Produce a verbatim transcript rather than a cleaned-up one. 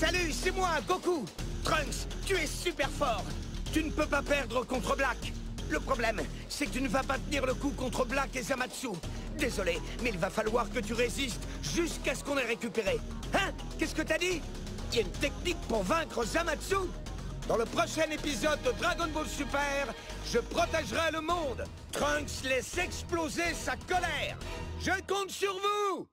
Salut, c'est moi, Goku. Trunks, tu es super fort. Tu ne peux pas perdre contre Black. Le problème, c'est que tu ne vas pas tenir le coup contre Black et Zamasu. Désolé, mais il va falloir que tu résistes jusqu'à ce qu'on ait récupéré. Hein? Qu'est-ce que t'as dit? Il y a une technique pour vaincre Zamasu? Dans le prochain épisode de Dragon Ball Super, je protégerai le monde. Trunks laisse exploser sa colère. Je compte sur vous!